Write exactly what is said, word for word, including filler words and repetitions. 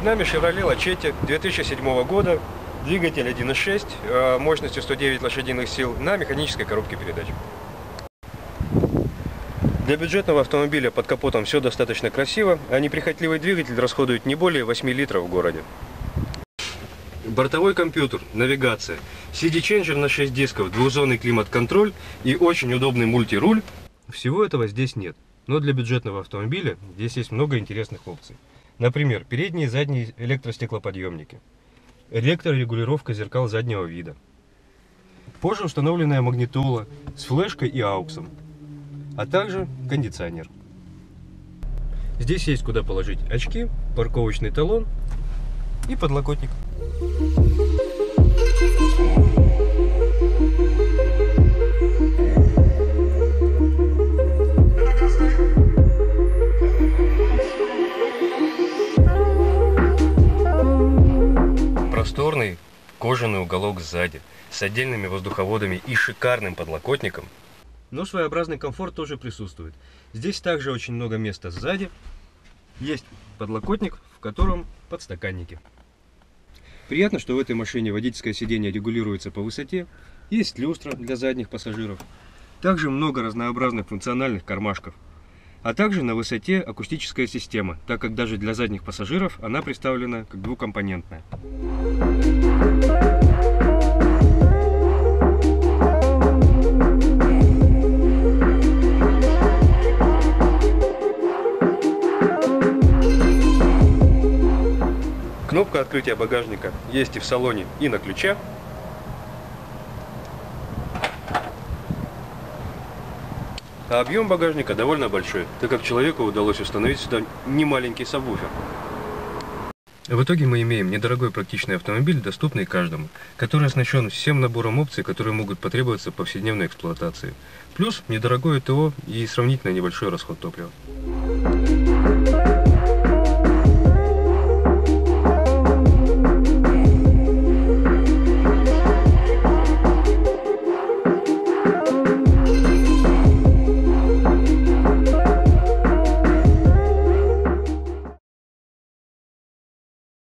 нами Chevrolet Lachetti две тысячи седьмого года, двигатель один и шесть, мощностью сто девять лошадиных сил на механической коробке передач. Для бюджетного автомобиля под капотом все достаточно красиво, а неприхотливый двигатель расходует не более восьми литров в городе. Бортовой компьютер, навигация, си ди-ченджер на шесть дисков, двухзонный климат-контроль и очень удобный мультируль. Всего этого здесь нет, но для бюджетного автомобиля здесь есть много интересных опций. Например, передние и задние электростеклоподъемники, электрорегулировка зеркал заднего вида, позже установленная магнитола с флешкой и ауксом, а также кондиционер. Здесь есть куда положить очки, парковочный талон и подлокотник. Просторный кожаный уголок сзади с отдельными воздуховодами и шикарным подлокотником. Но своеобразный комфорт тоже присутствует. Здесь также очень много места сзади. Есть подлокотник, в котором подстаканники. Приятно, что в этой машине водительское сиденье регулируется по высоте. Есть люстра для задних пассажиров. Также много разнообразных функциональных кармашков. А также на высоте акустическая система, так как даже для задних пассажиров она представлена как двухкомпонентная. Кнопка открытия багажника есть и в салоне, и на ключах. А объем багажника довольно большой, так как человеку удалось установить сюда немаленький сабвуфер. В итоге мы имеем недорогой практичный автомобиль, доступный каждому, который оснащен всем набором опций, которые могут потребоваться в повседневной эксплуатации. Плюс недорогое ТО и сравнительно небольшой расход топлива.